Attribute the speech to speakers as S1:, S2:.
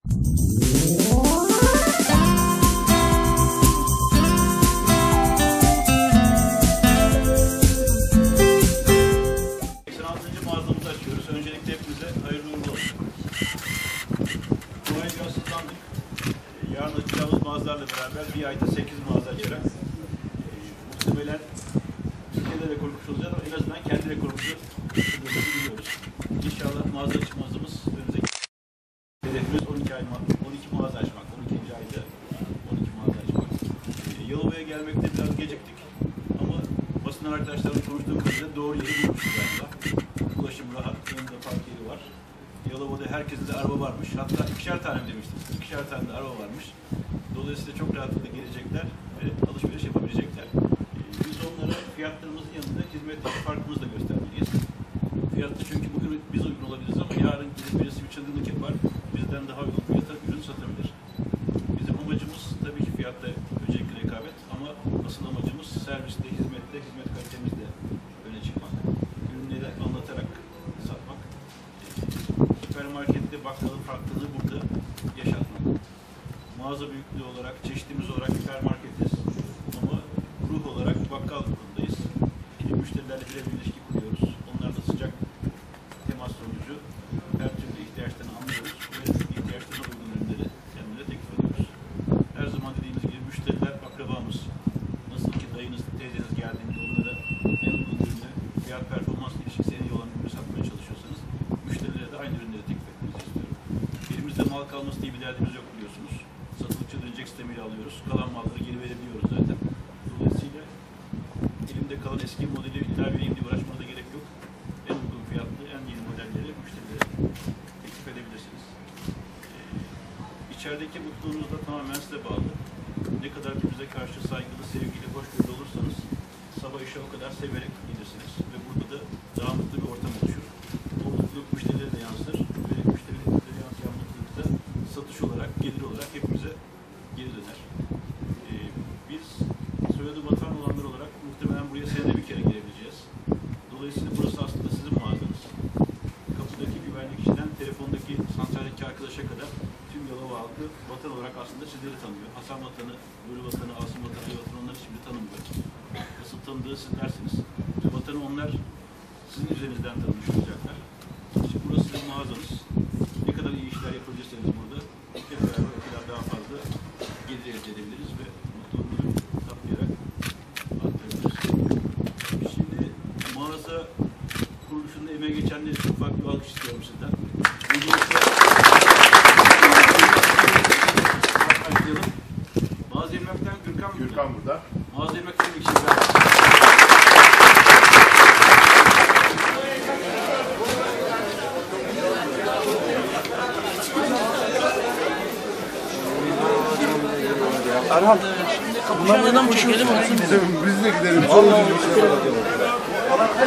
S1: Mağazamızı açıyoruz. Öncelikle hepinize hayırlı uğurlu olsun. Buraya yansıtlandık. Yarın açacağımız mağazalarla beraber bir ayda 8 mağaza açarak muhtemelen Türkiye'de rekor kurmuş olacağız ama en azından kendi rekorumuzu kırdığımızı biliyoruz. İnşallah mağaza açmamız önümüzdeki hedefimiz 12 mağaza açmak. 12. ayda 12 mağaza açmak. Yalova'ya gelmekte biraz geciktik ama basın arkadaşlarla konuştuğum kadarıyla doğru yeri bulmuşuz galiba. Ulaşım rahat, yanında park yeri var. Yalova'da herkesin de araba varmış. Hatta 2'şer tane demiştim. 2'şer tane de araba varmış. Dolayısıyla çok rahatlıkla gelecekler ve alışveriş yapabilecekler. Biz onlara fiyatlarımızın yanında hizmetteki farkımızı da göstermeliyiz. Fiyatta çünkü bugün biz uygun olabiliriz ama yarın birisi bir çılgınlık yapar, bizden daha uygun fiyata ürün satabilir. Bizim amacımız tabii ki fiyatta öncelikli rekabet ama asıl amacımız serviste, hizmette, hizmet kalitemizde öne çıkmak. Ürünleri anlatarak satmak. Süpermarkette bakkalın farklılığı burada yaşatmak. Mağaza büyüklüğü olarak, çeşitimiz olarak süpermarketiz ama ruh olarak bakkal grubundayız. Müşterilerle birebir ilişki kuruyoruz. Onlarla sıcak temas sonucu her türlü ihtiyaçlarını anlıyoruz ve ihtiyaçlarına uygun ürünleri kendine teklif ediyoruz. Her zaman dediğimiz gibi müşteriler akrabamız. Nasıl ki dayınız, teyzeniz geldiğinde onlara en uygun ürünü, fiyat performans ilişkisine olan ürünü satmaya çalışıyorsanız müşterilere de aynı ürünleri teklif etmenizi istiyorum. Elimizde mal kalması diye bir derdimiz yok biliyorsunuz. Satılıkça dönecek sistemiyle alıyoruz. Kalan malları geri verebiliyoruz zaten. Dolayısıyla elimde kalan eski modeli illa vereyim diye uğraşmana da gerek yok. En uygun fiyatlı, en yeni modelleri müşterilere teklif edebilirsiniz. İçerideki mutluluğunuz da tamamen size bağlı. Ne kadar birbirinize karşı saygılı, sevgili, hoşgörülü olursanız sabah işe o kadar severek gelirsiniz ve burada da daha mutlu bir ortam oluşur. O mutluluk müşterilere de yansır ve müşterilere yansıyan mutluluk da satış olarak, gelir olarak hepimize geri döner. Biz soyadı Batuhan olanlar olarak muhtemelen buraya senede bir kere girebileceğiz. Dolayısıyla burası aslında sizin mağazanız. Kapıdaki güvenlik işinden telefondaki santraldeki arkadaşa kadar tüm Yalova halkı vatan olarak aslında sizleri tanıyor. Hasan vatanı, Nuri vatanı, Asım vatanı, Ali vatanı onları şimdi tanımıyor. Asıl tanıdığı sizlersiniz. Ve vatanı onlar sizin üzerinizden tanımış olacaklar. Şimdi burası sizin mağazanız. Ne kadar iyi işler yapabilirseniz burada hep beraber o kadar daha fazla gelir elde edebiliriz ve mutluluğunu tatlayarak arttırabiliriz. Şimdi mağaza kuruluşunda emeğe geçenler için ufak bir alkış istiyorum sizden. Başlayalım. Mağaza Emlak'tan Gürkan burada. Mağaza Emlak'tan bir kişi ben.
S2: Erhan, bunlar neden çekelim?
S3: Biz de gidelim.